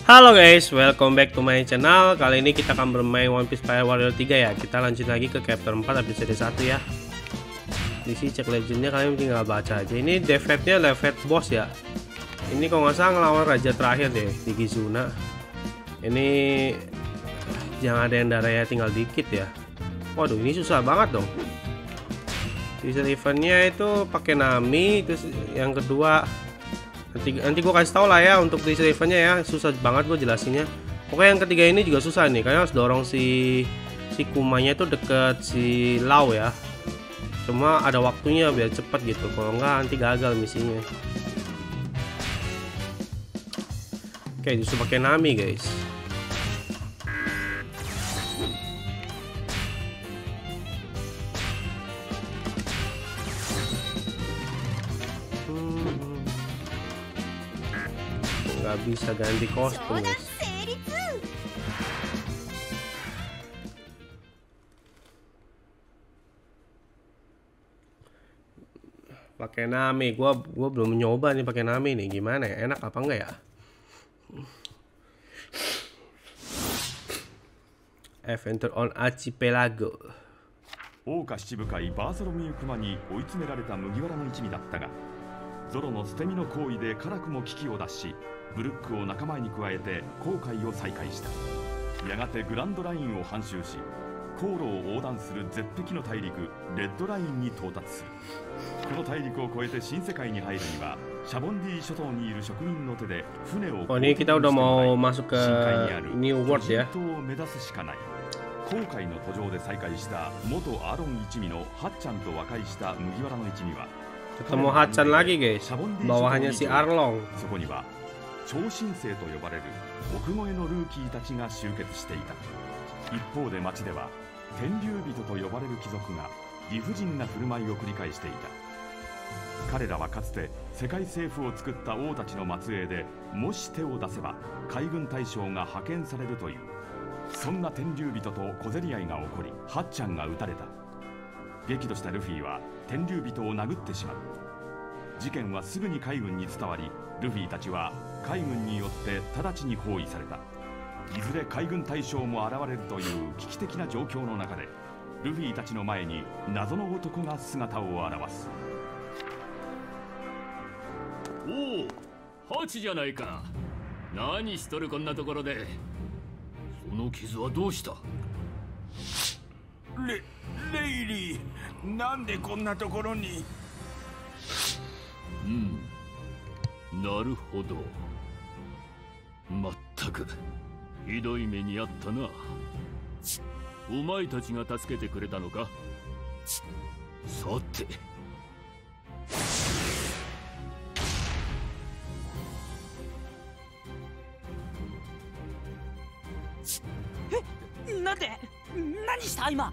Halo guys, welcome back to my channel. Kali ini kita akan bermain One Piece Fire Warrior 3 ya. Kita lanjut lagi ke chapter 4 episode 1 ya. Di sini cek legendnya, kalian tinggal baca aja. Ini defetnya level boss ya. Ini kalau nggak salah ngelawan raja terakhir deh di Kizuna. Ini jangan ada yang darahnya tinggal dikit ya. Waduh, ini susah banget dong. Season eventnya itu pakai Nami. Terus yang kedua nanti gue kasih tau lah ya untuk season eventnya ya. Susah banget gue jelasinnya. Pokoknya yang ketiga ini juga susah nih. Kalian harus dorong si Kumanya itu deket si Lau ya. Cuma ada waktunya biar cepet gitu. Kalau enggak nanti gagal misinya. Oke, justru pakai Nami guys. Nggak bisa ganti kostum guys. Pakai Nami, gua belum nyoba nih pakai Nami nih, gimana ya, enak apa enggak ya? Adventure on Archipelago. 桜花七部会バーソロミュークマに追い詰められた麦わらの一味だったが、ゾロの捨て身の行為で辛くも危機を脱し、ブルックを仲間に加えて航海を再開した。やがてグランドラインを半周し、航路を横断する絶壁の大陸レッドラインに到達する。この大陸を越えて新世界に入るには、シャボンディ諸島にいる職人の手で船を ini kita udah mau masuk ke New World ya. を目指すしかない。航海の途上で再会した元アロン一味のハッチャンと和解した麦わらの一味は、 ketemu Hatchan lagi guys, bawahannya si Arlong. そこには超新星と呼ばれる奥越えのルーキーたちが集結していた。一方で町では天竜人と呼ばれる貴族が理不尽な振る舞いを繰り返していた。彼らはかつて世界政府を作った王たちの末裔で、もし手を出せば海軍大将が派遣されるという。そんな天竜人と小競り合いが起こり、ハッチャンが撃たれた。激怒したルフィは天竜人を殴ってしまう。事件はすぐに海軍に伝わり、ルフィたちは海軍によって直ちに包囲された。いずれ海軍大将も現れるという危機的な状況の中で、ルフィたちの前に謎の男が姿を現す。 おお、ハチじゃないか。何しとるこんなところで。その傷はどうした？ レイリー、なんでこんなところに？ なるほど。まったくひどい目にあったな。お前たちが助けてくれたのか？さて。 なんで？何した今？なん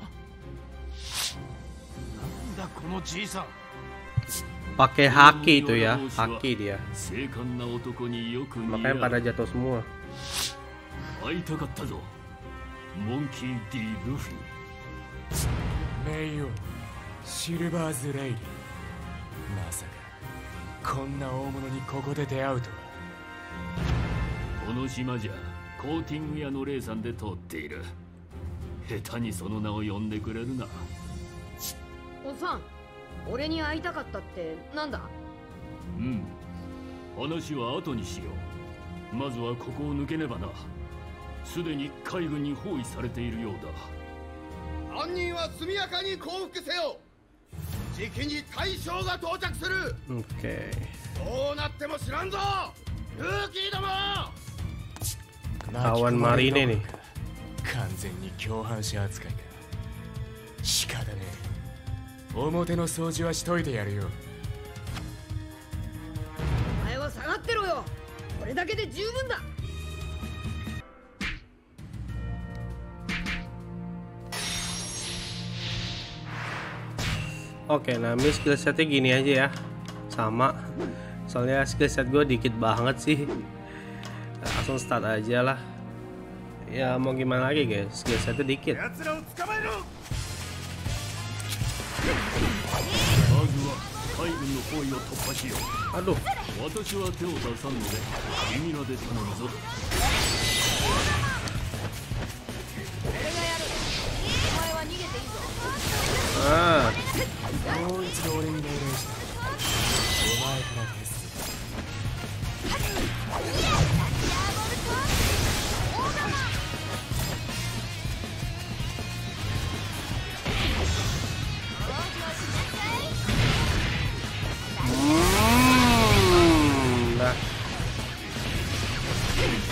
だこのじいさん。 Pakai haki itu ya, haki dia. 精悍な男によく似合う。 Makanya pada jatuh semua. 会いたかったぞ。モンキー D ルフィ。 名誉シルバーズ・レイリー。まさかこんな大物にここで出会うとは。 この島じゃコーティング屋のレイさんで通っている。下手にその名を呼んでくれるな。 おっさん、俺に会いたかったってなんだ？ 話は後にしよう。まずはここを抜けねばな。すでに海軍に包囲されているようだ。 犯人は速やかに降伏せよ。じきに大将が到着する。 Oke. どうなっても知らんぞ、ルーキーども。 Kawan marine nih. 完全に共犯者扱いか。仕方ねえ。表の掃除はしといてやるよ。 お前は下がってろよ。これだけで十分だ。 Oke, Nami skill setnya gini aja ya, sama. Soalnya skill set gue dikit banget sih. Langsung start aja lah. Ya mau gimana lagi guys, skill setnya dikit. Aduh. 私は手を出さんので君らで頼むぞ。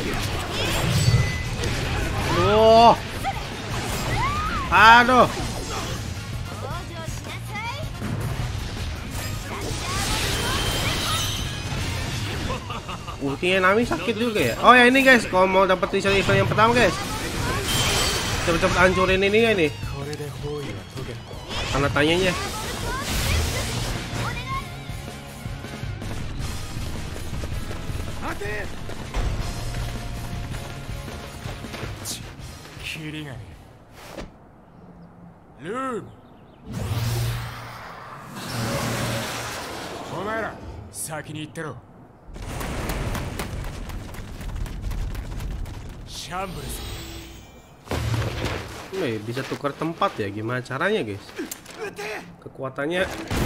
Aduh. Ultinya Nami sakit juga ya. Oh ya ini guys, kalau mau dapat event yang pertama guys, cepet-cepet hancurin ini ya nih. Tanda tanyanya. Bisa tukar tempat ya, gimana caranya guys? Kekuatannya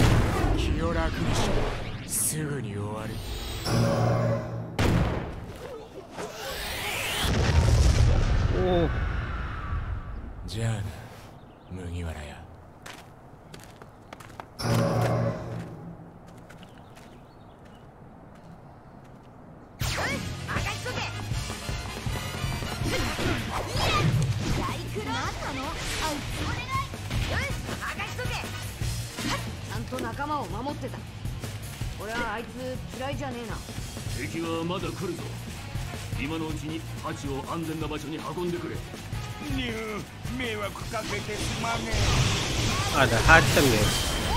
ada Hacem guys.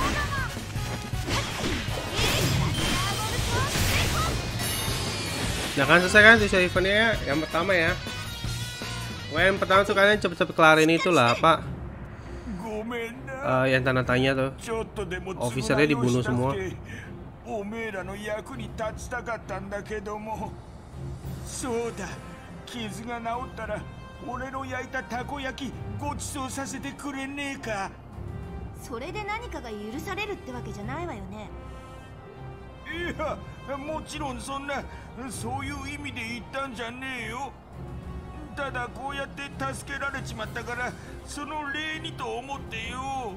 Nah kan selesai kan tutorial eventnya yang pertama ya. Yang pertama tuh kalian cepet-cepet kelarin itulah apa? Yang tanda tanya tuh. Officernya dibunuh semua. おめえらの役に立ちたかったんだけども、そうだ、傷が治ったら俺の焼いたたこ焼きごちそうさせてくれねえか。 それで何かが許されるってわけじゃないわよね。 いや、もちろんそんなそういう意味で言ったんじゃねえよ。ただこうやって助けられちまったからその礼にと思ってよ。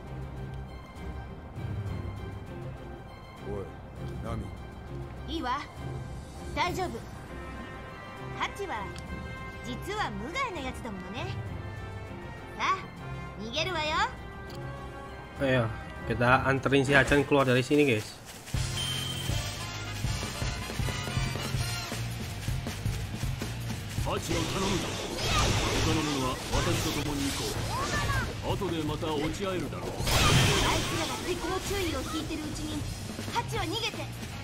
おい、ナミ。 いいわ、大丈夫。ハチは実は無害なやつだものね。さあ、逃げるわよ。 Ayo, kita anterin si Hacan keluar dari sini, guys. Hachiを頼むぞ。他の者は私と共に行こう。後でまた落ち合えるだろう。 あいつらが敵の注意を引いてるうちにハチは逃げて。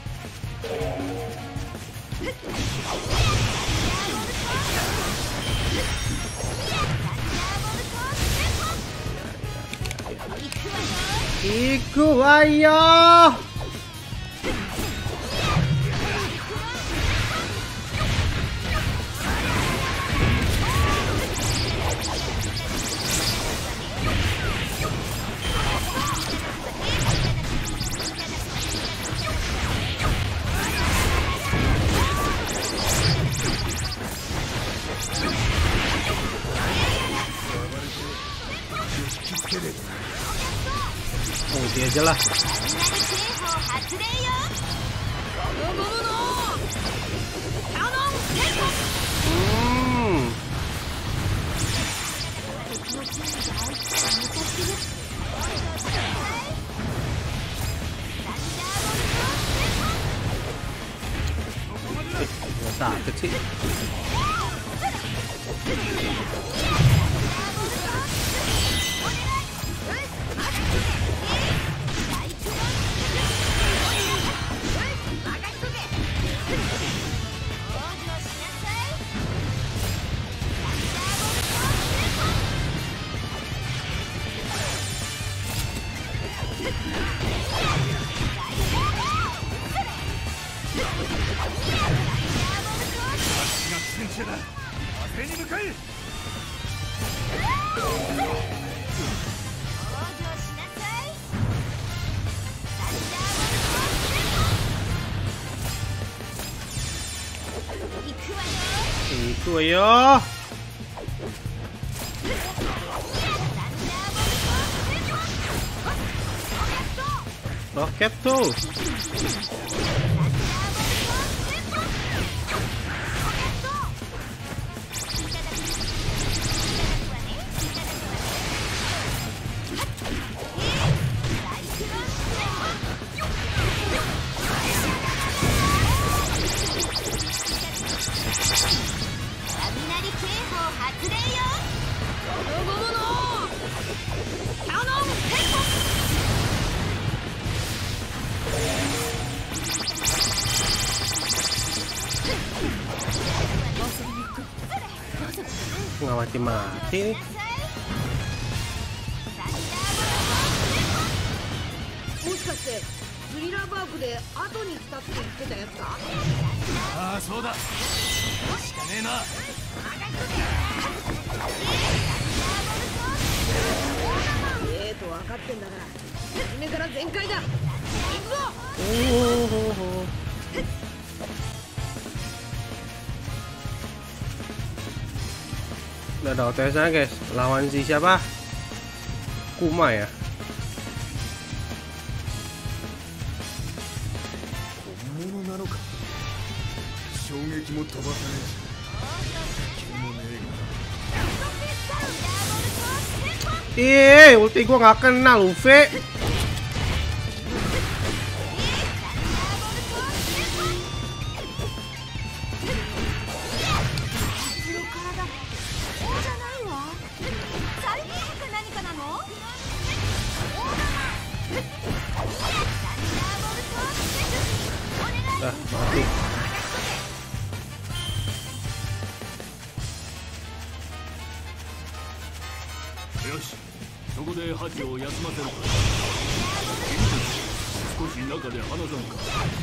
行くわよ。Dia aja lah. Sakit sih. Itu ayo. Roket tuh. り警報発令よ。 ゴムのキャノンテンポ。 Nggak mati-mati nih. Udah ada OTS-nya guys. Lawan si siapa? Kuma ya. Ih, ulti gua nggak kena Luffy. Dah, mati. Yoshi, そこでハチを休ませるか。君たち、少し中で話さんか。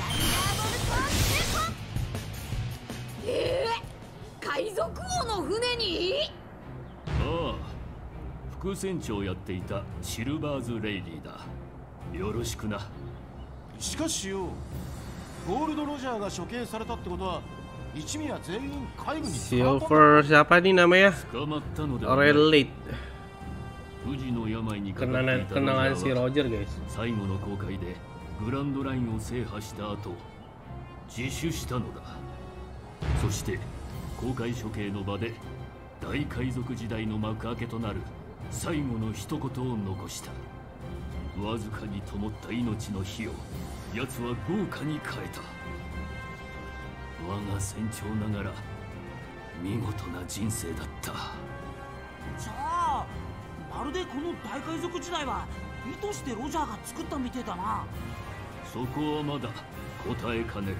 海賊王の船に？ ああ、副船長をやっていたシルバーズ・レイリーだ。よろしくな。 しかしよ、ゴールド・ロジャーが処刑されたってことは一味は全員海軍に捕まった。 Silver siapa nih namanya? 捕まったのではない。 Relic. 富士の病にかかっていたロジャ Kenalan si ーは Roger guys. 最後の航海でグランドラインを制覇した後自首したのだ。そして航海処刑の場で大海賊時代の幕開けとなる最後の一言を残した。わずかに灯った命の火を奴は豪華に変えた。我が船長ながら見事な人生だった。 じゃあまるでこの大海賊時代は意図してロジャーが作ったみてえだな。 そこはまだ答えかねる。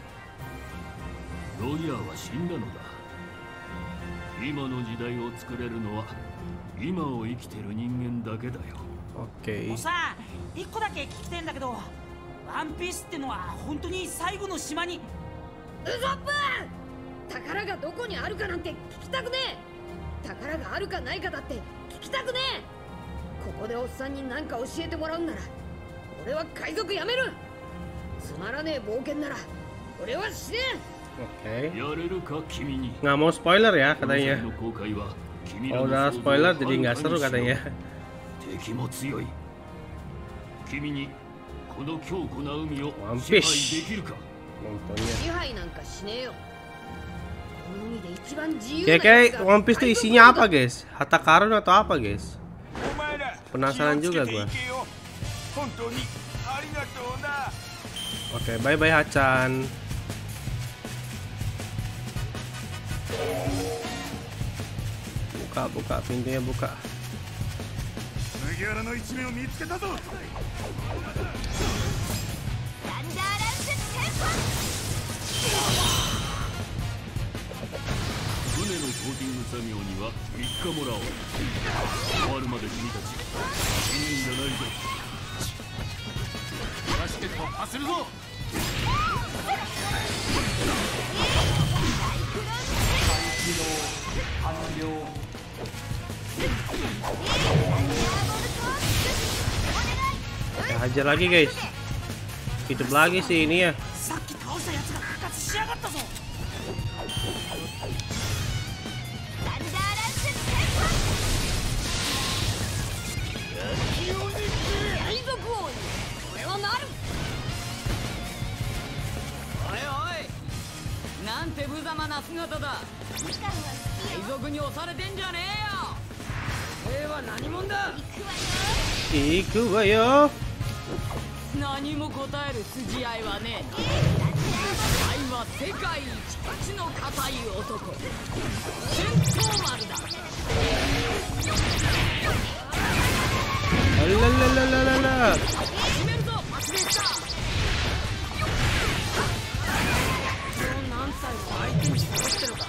ロギアは死んだのだ。今の時代を作れるのは今を生きてる人間だけだよ。 Oke. さあ、一個だけ聞きてんだけど、ワンピースってのは本当に最後の島に？ ウソップ！宝がどこにあるかなんて聞きたくねえ。宝があるかないかだって聞きたくねえ。ここでおっさんに何か教えてもらうんなら俺は海賊やめる。つまらねえ冒険なら俺は死ね Oke. やれるか君に。 Nggak mau spoiler ya katanya. の航海は君 Kalau ら udah の想像を spoiler は jadi る nggak か seru にしろ。 katanya. 敵も強い。君にこの強固な海を One 支配 Piece できるか。 Nontonnya. 支配なんかしねえよ。この海で一番自由な Kayak One Piece tuh isinya apa guys? Harta karun atau apa guys? お前ら Penasaran 気を juga つけて gua. いけよ。本当にありがとうな。 Oke, bye bye Hacan. Buka pintunya buka. 麦わらの一面を見つけたぞ。 サンダーラッシュテンポ。 船のコーティング作業には3日もらおう。終わるまで君たち死ぬんじゃないぞ。 ラシケット走るぞ。 Hajar lagi guys. Hidup lagi sih ini ya. さっき倒したやつが復活しやがったぞ。 サンダーラッシュテンポ。 海賊王に俺はなる。 おいおい、なんて無様な姿だ。海賊に押されてんじゃねえよ。俺は何者だ。 行くわよ。 何も答える筋合いはねえ。愛は世界一口の固い男、戦闘丸だ。 あらららららら。 始めるぞパスでした。この何歳も相手に絞ってるか。こ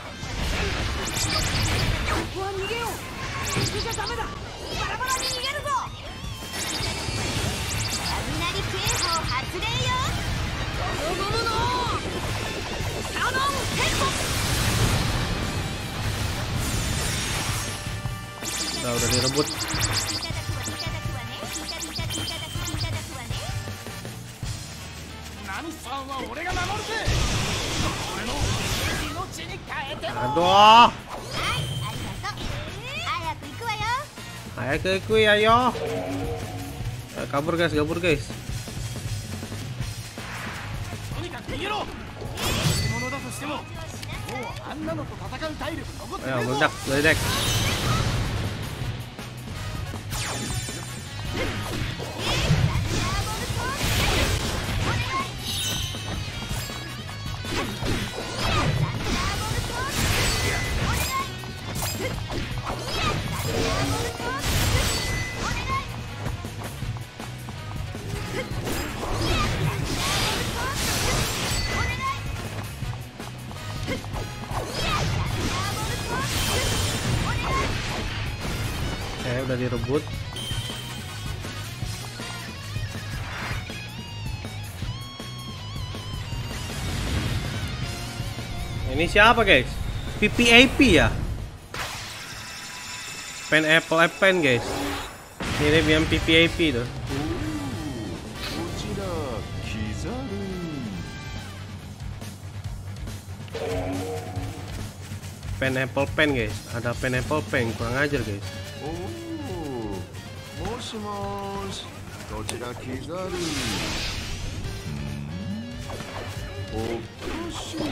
こは逃げよう。ここじゃダメだ。バラバラに逃げるぞ。 雷警報発令よ。 ゴムゴムのキャノンヘッド。 Nah, udah direbut. Aduh. Ayo ikut ayo. Kabur guys, kabur guys. Ayo meledak, meledak. Udah direbut. Ini siapa guys? PPAP ya? Pen Apple Pen guys. Mirip yang PPAP tuh. Pen Apple Pen guys. Ada Pen Apple Pen, kurang ajar guys. もしもーし、こちらキザル。おかしい。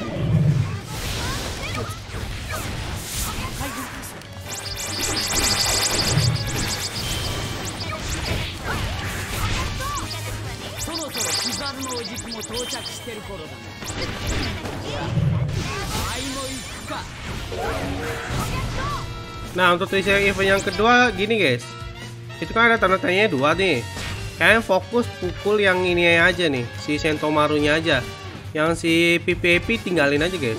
そろそろキザルのおじくも到着してる頃だね。愛も行くか。 Nah, untuk trailer event yang kedua gini guys. Itu kan ada tanda tanya 2 nih. Kalian fokus pukul yang ini aja nih, si Sentomarunya aja. Yang si PPAP tinggalin aja guys.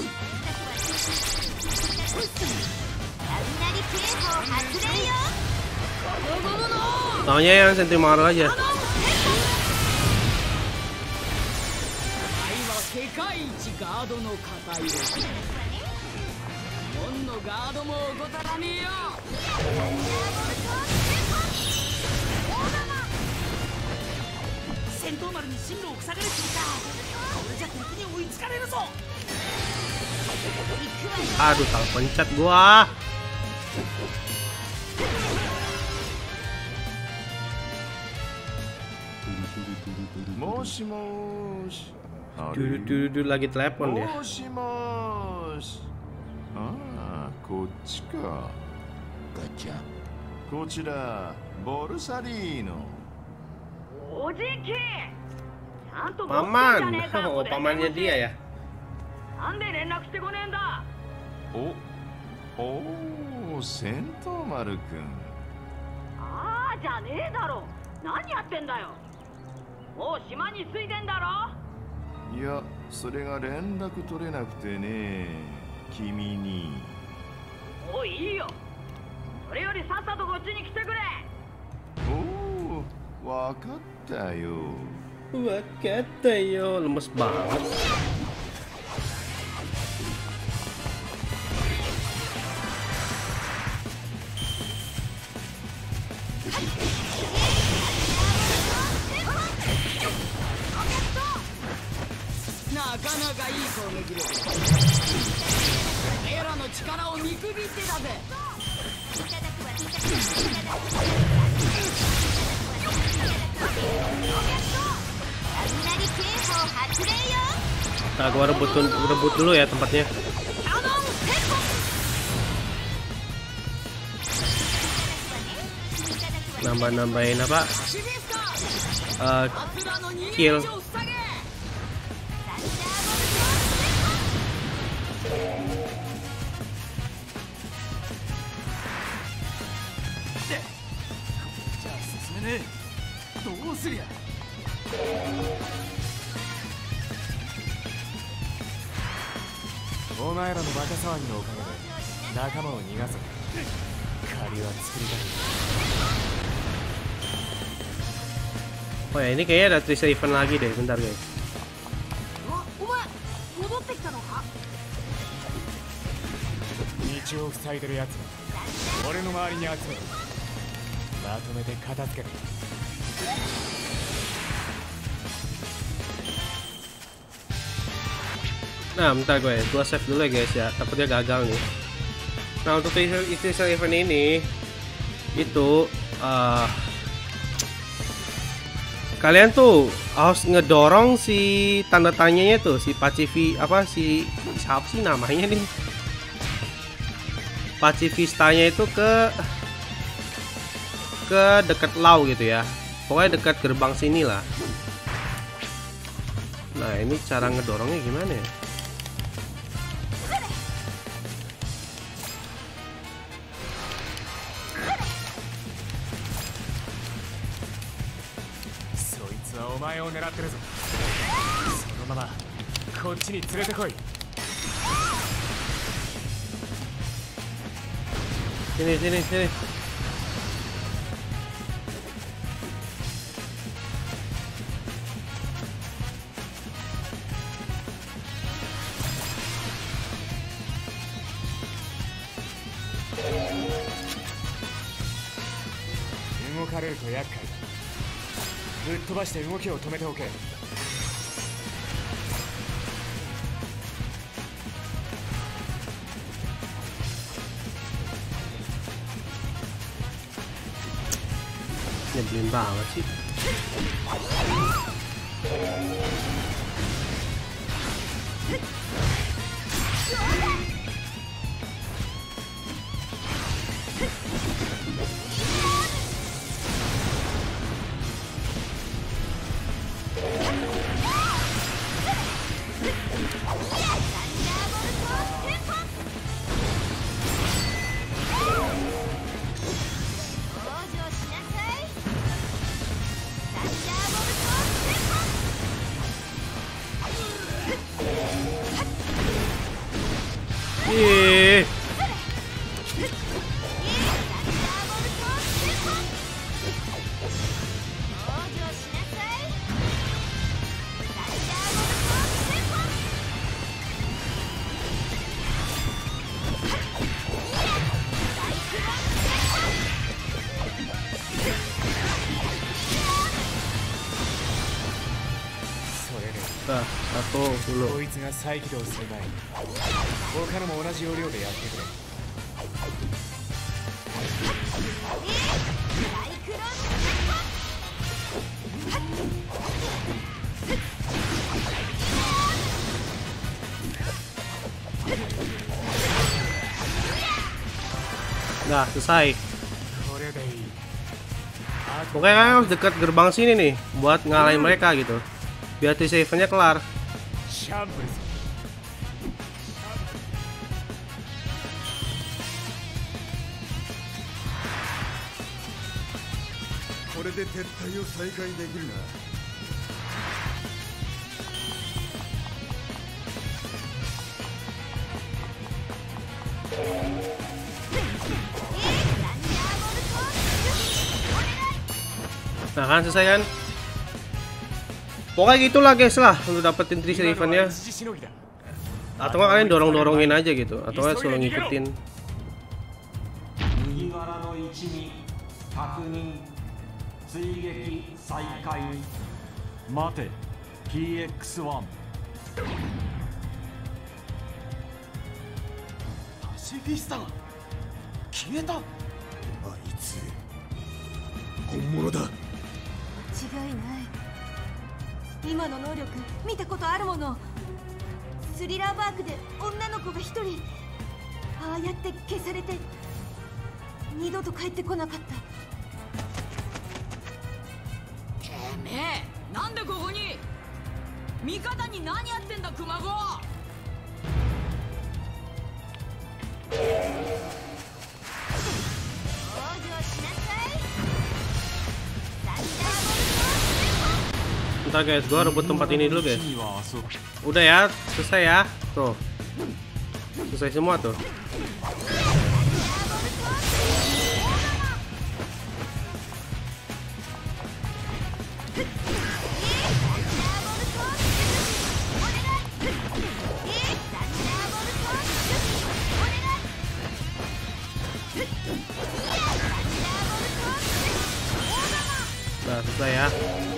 Taunya yang Sentomaru aja. Aduh, salah pencet gua. Duh, lagi telepon dia. Ah, こっちか。ガチャ。こちらボルサリーノ。 おじき。 Paman, oh pamannya dia ya. なんで連絡してこねえんだ。 お、セントマル君。 ああ、じゃねえだろ。何やってんだよ。もう島に着いてんだろ。 いや、それが連絡取れなくてね。君に。 もういいよ。それよりさっさとこっちに来てくれ。 おお、わかったよ。 わかったよ。Lemes banget. Nah, gua rebut dulu ya tempatnya. Nambahin apa? kill. Oh ya, ini kayaknya ada Trisha event lagi deh, bentar guys. Nah, bentar gue, gua save dulu ya guys ya, takutnya gagal nih. Nah, untuk Trisha event ini itu kalian tuh harus ngedorong si tanda tanyanya tuh, si Pacifista apa si siapa sih namanya nih, Pacifistanya itu ke dekat Lau gitu ya, pokoknya dekat gerbang sini lah. Nah, ini cara ngedorongnya gimana ya? Sini. Nyebelin banget sih. Satu dulu. Nah, selesai. Pokoknya kan harus dekat gerbang sini nih buat ngalahin mereka gitu. Biar Trisha eventnya kelar. Nah kan selesai kan? Pokoknya gitulah guys lah untuk dapetin Trisha eventnya. Atau nggak kalian dorong-dorongin aja gitu, atau nggak suruh ngikutin. Mate PX1 パシフィスタが消えた。あいつ本物だ。 違いない。今の能力見たことあるもの。スリラーバークで女の子が一人ああやって消されて二度と帰ってこなかった。 めえなんでここに。味方に何やってんだ熊子。 Bentar guys, gua rebut tempat ini dulu guys. Udah ya, selesai ya. Tuh. Selesai semua tuh. Udah selesai ya.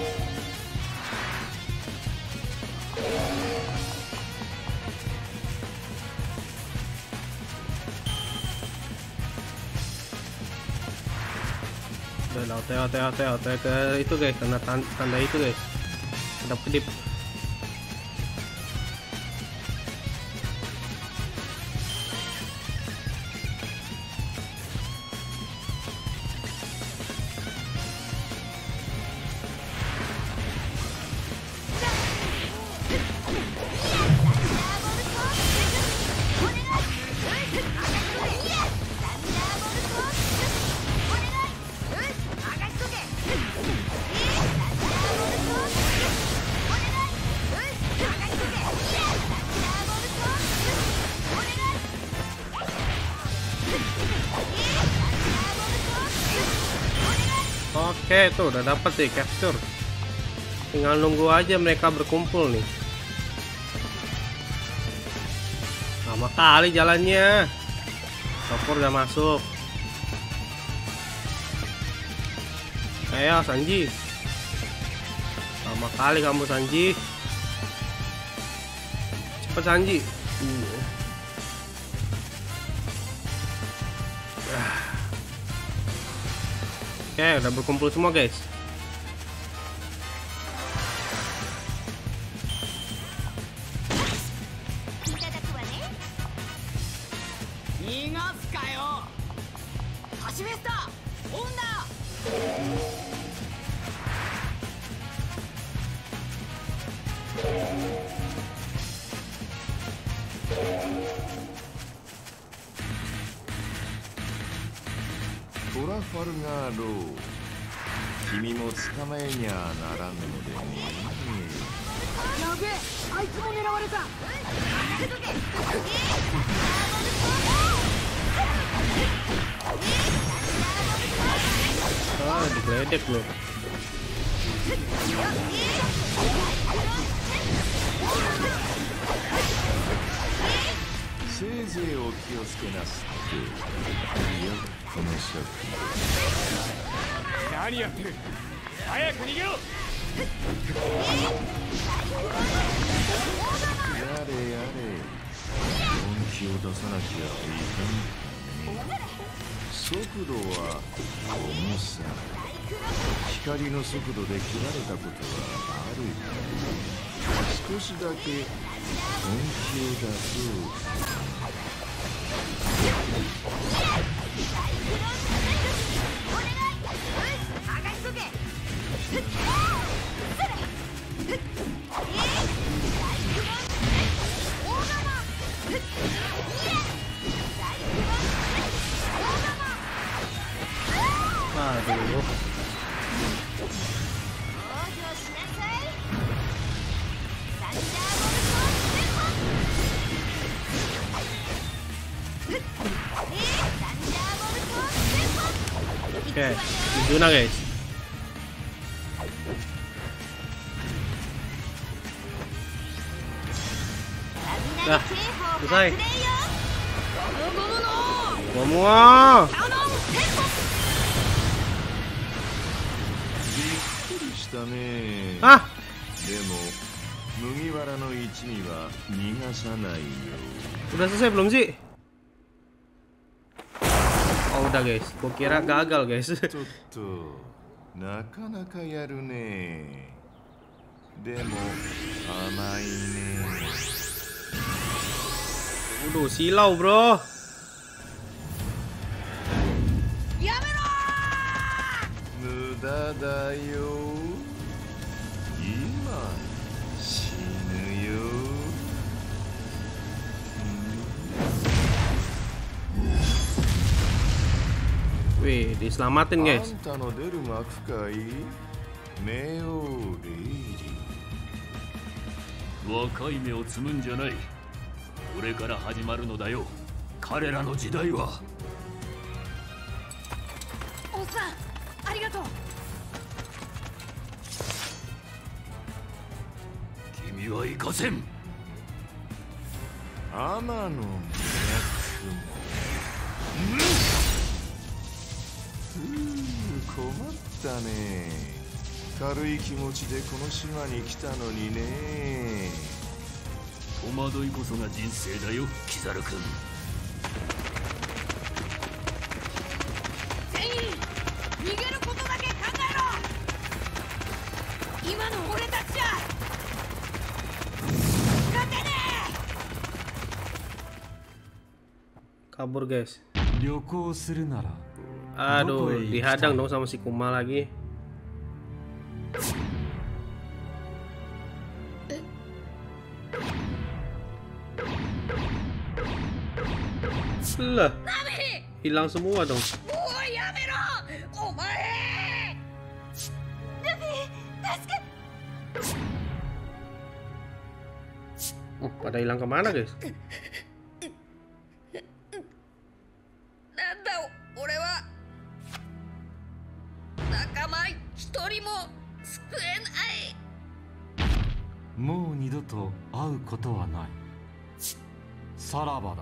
Oke ke itu guys, tanda itu guys, kedap-kedip. Oke, tuh udah dapat sih capture. Tinggal nunggu aja mereka berkumpul nih. Lama kali jalannya. Topor udah masuk. Ayo Sanji. Lama kali kamu Sanji. Cepet Sanji. Oke, udah berkumpul semua guys. トラファルガード、君も捕まえにゃならんのでね。 やべえ、あいつも狙われた。 Digledek loh. Nani yatteru? Hayaku nigeo! Yare yare. 本気を出さなきゃいかんね。速度は重さ。光の速度で切られたことはある。少しだけ本気を出そう。 Aduh. Oke, Juna guys. Dah, selesai. Semua. Ah. でも麦わらの一味は逃がさないよ。 Udah selesai belum sih? Oh udah guys, gua kira gagal guys. なかなかやるね。でも甘いね。 Waduh, silau bro. 死ぬよ。 Wih, diselamatin guys. あんたの出る幕かい？冥王レイリー。若い芽を摘むんじゃない。これから始まるのだよ。彼らの時代は。 おっさん、ありがとう。 君は行かせん。 天の脈も。困ったね。軽い気持ちでこの島に来たのにね。 戸惑いこそが人生だよ、キザル君。 全員逃げることだけ考えろ。今の俺たちじゃ勝てねえ。kabur guys. 旅行するなら Aduh, dihadang dong sama si Kuma lagi. Lah, hilang semua dong. Pada hilang kemana guys? Mau 二度と会うことはない。さらばだ。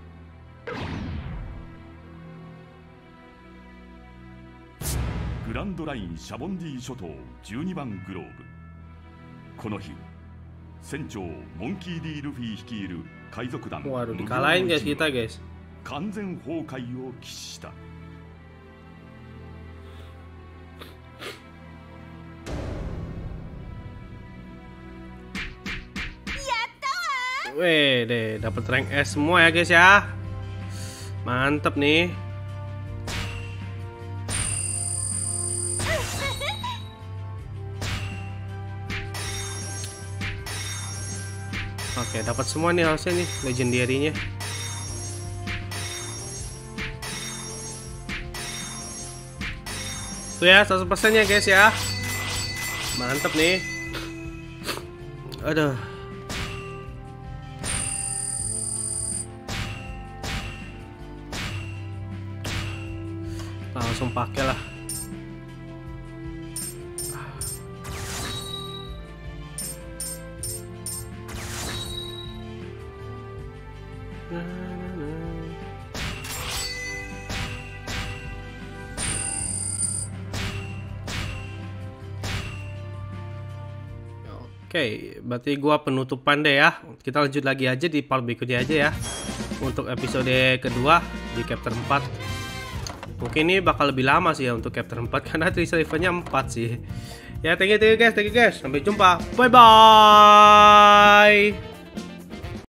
グランドラインシャボンディ諸島12番グローブ。この日、船長モンキー・ディ・ルフィ率いる海賊団 Waduh, dikalahin guys kita guys. 完全崩壊を喫した。 Weh deh, dapat rank S semua ya guys ya. Mantep nih. Oke, dapat semua nih harusnya nih legendary-nya. Tuh ya, 100% ya guys ya. Mantep nih. Aduh. Langsung pakai lah. Oke, berarti gua penutupan deh ya. Kita lanjut lagi aja di part berikutnya aja ya. Untuk episode kedua di chapter 4. Mungkin ini bakal lebih lama sih ya untuk chapter 4 karena trailer eventnya 4 sih. Ya, thank you guys, sampai jumpa. Bye bye.